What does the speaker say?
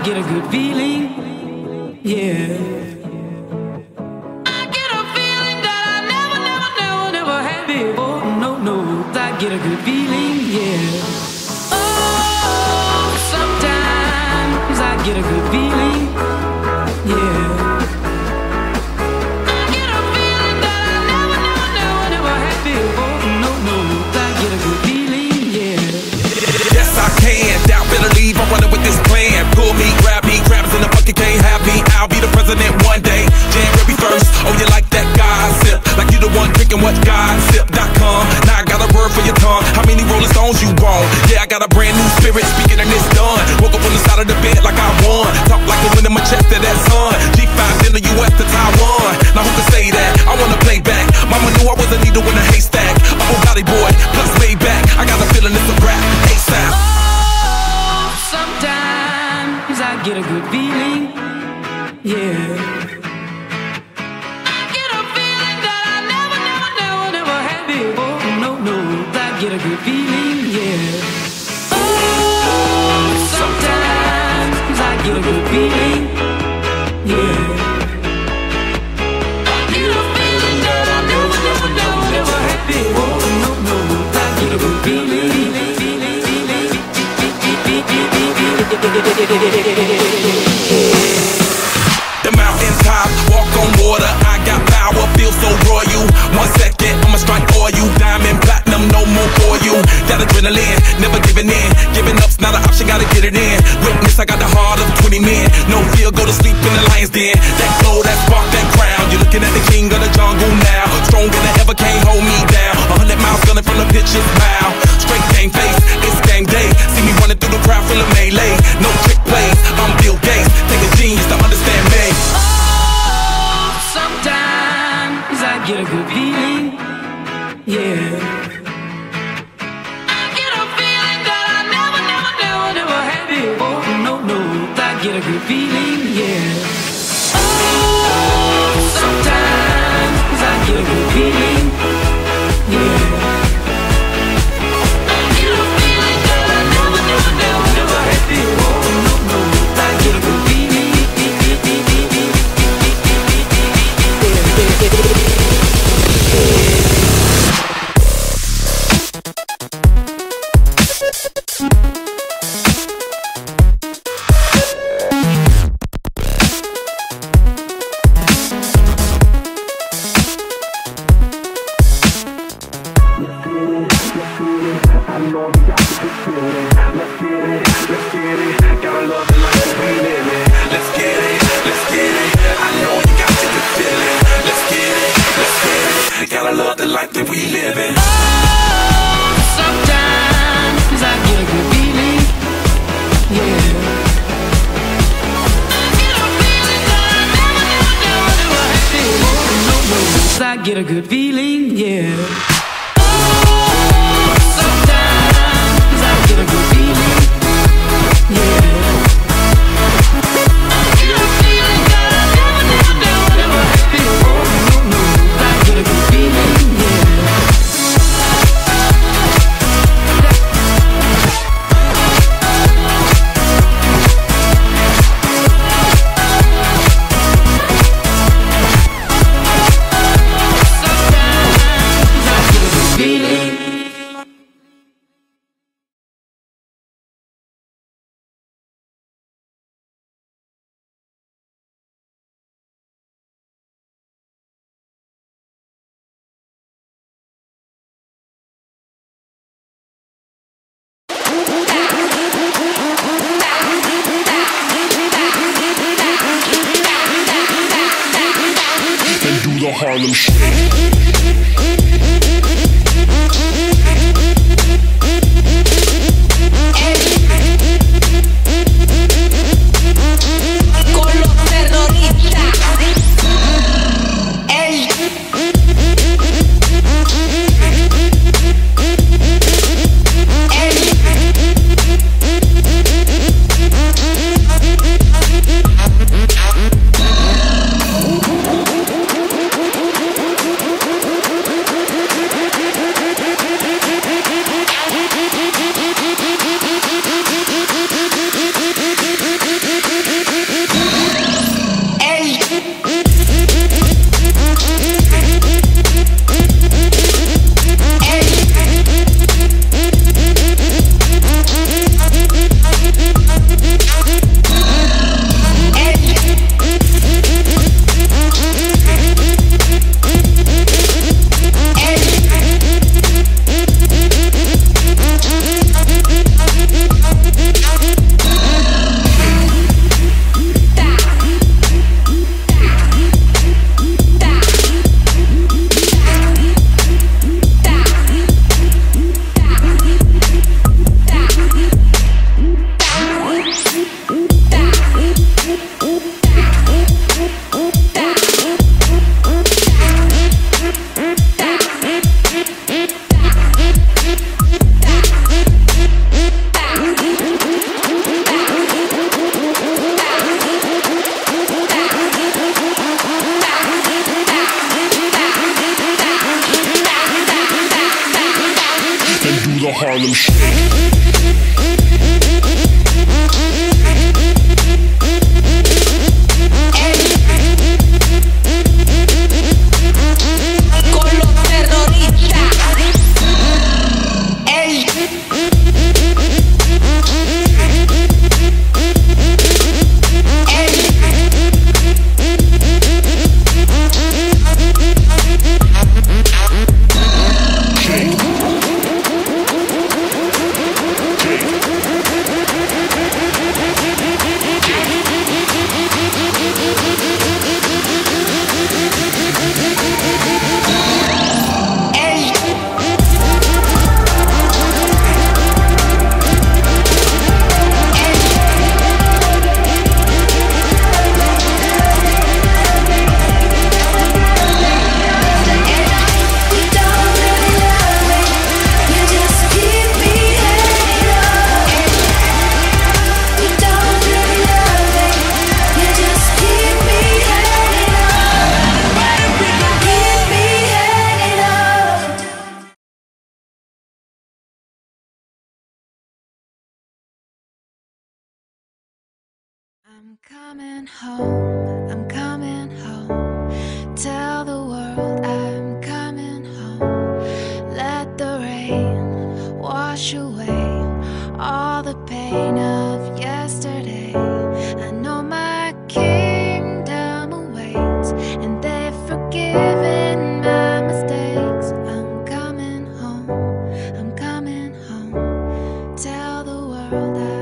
get a good feeling, yeah. I get a feeling that I never had before. No, I get a good feeling, yeah. Oh, sometimes I get a good feeling, yeah. I get a feeling that I never had before. No, I get a good feeling, yeah. Yes, I can. Doubt, better leave. I'm running with this plan. Pull me, grab us in the bucket, can't have me. I'll be the president one day. January 1st. Oh, you like that gossip? Like you the one drinking what gossip.com. Now I got a word for your tongue. How many Rolling Stones you want? Yeah, I got a brand new spirit speaking and it's done. Woke up on the side of the bed like I won. Talk like a win in my chest to that sun. G5 in the US to Taiwan. Now who can say that? I wanna play back. Mama knew I was a needle in a haystack. A Bugatti boy, plus laid back. I got a feeling it's a rap. ASAP. Oh, sometimes I get a good feeling, yeah. I get a feeling that I never had before. No, I get a good feeling, yeah. Oh, sometimes I get a good feeling, yeah. I get a feeling that I never had before. No, I get a good feeling. The mountaintop, walk on water, I got power, feel so royal. 1 second, I'ma strike for you. Diamond, platinum, no more for you. That adrenaline, never giving in. Giving up's not an option, gotta get it in. Witness, I got the heart of 20 men. No fear, go to sleep in the lion's den. That glow, that spark, that crown. You're looking at the king of the jungle now. Stronger than ever, can't hold me down. 100 miles gunning from the pitcher's mouth. Straight game face, it's game day. See me running through the crowd, full of melee. No trick plays, I'm Bill Gates. Take a genius to understand me. Oh, sometimes I get a good feeling, yeah. I get a feeling that I never had before. No, I get a good feeling, yeah. Oh, sometimes I get a good feeling, yeah. I get a feeling that I never had before. No, I get a good feeling. Get a good feeling, yeah. Oh, sometimes I get a good feeling, yeah. I get a feeling that I never had before. No, I get a good feeling, yeah. The Harlem Shake. the Harlem Shake. I'm coming home, I'm coming home. Tell the world I'm coming home. Let the rain wash away all the pain of yesterday. I know my kingdom awaits, and they've forgiven my mistakes. I'm coming home, I'm coming home. Tell the world